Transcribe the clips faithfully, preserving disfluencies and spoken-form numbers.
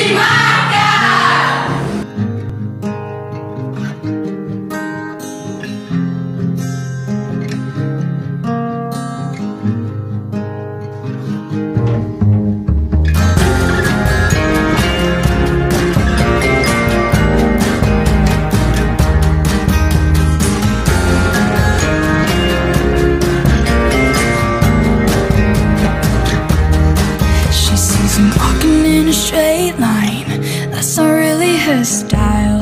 Straight line, that's not really her style.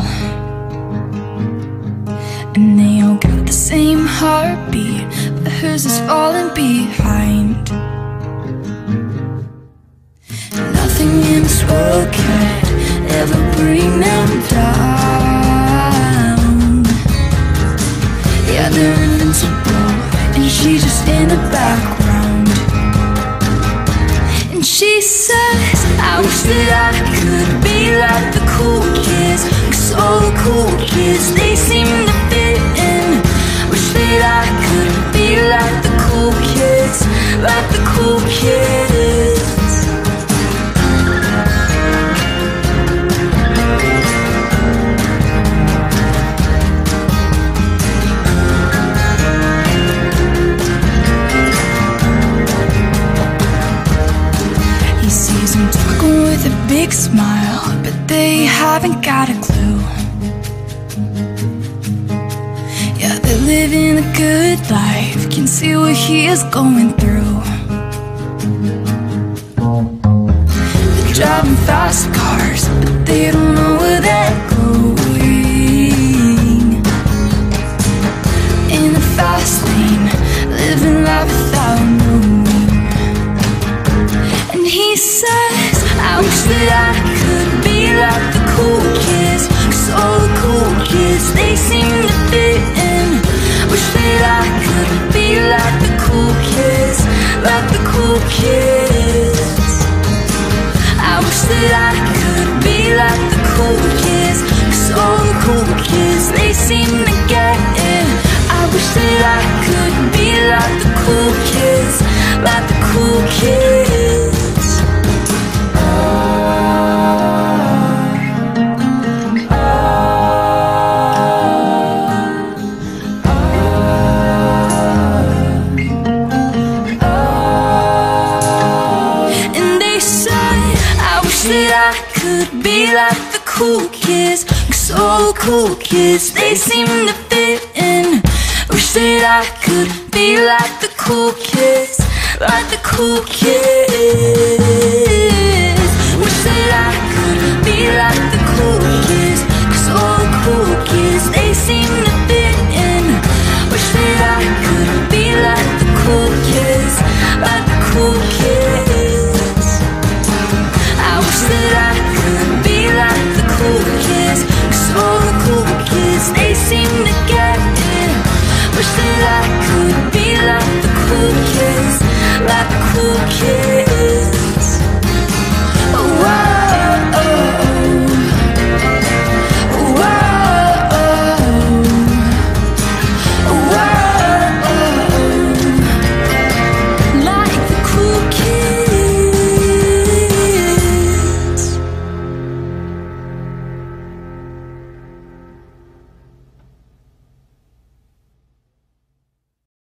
And they all got the same heartbeat, but hers is falling behind. Nothing in this world could ever bring them down. Yeah, they're invincible, and she's just in the background. And she says, I wish that I could be like the cool kids, 'cause all the cool kids, they seem to fit in. Wish that I could be like the cool kids, like the cool kids. He sees them talking with a big smile, but they haven't got a clue. Yeah, they're living a good life, can see what he is going through. They're driving fast cars, but they don't know where they're going. In the fast lane, living life without knowing. And he says, I wish that I could be like the cool kids, 'cause all the cool kids, they seem to fit in. Wish that I could be like the cool kids, like the cool kids. I wish that I could be like the cool kids, 'cause all the cool kids, they seem to get it. I wish that I could be like the cool kids, like the cool kids. That I could be like the cool kids, 'cause all the cool kids, they seem to fit in. Wish that I could be like the cool kids, like the cool kids. Wish that I could be like the cool kids, 'cause all the cool kids, they seem to fit in. Wish that I could be like the cool kids, like the cool kids. I wish that I could be like the cool kids, 'cause all the cool kids, they seem to get it. Wish that I could be like the cool kids, like the cool kids. Oh, wow.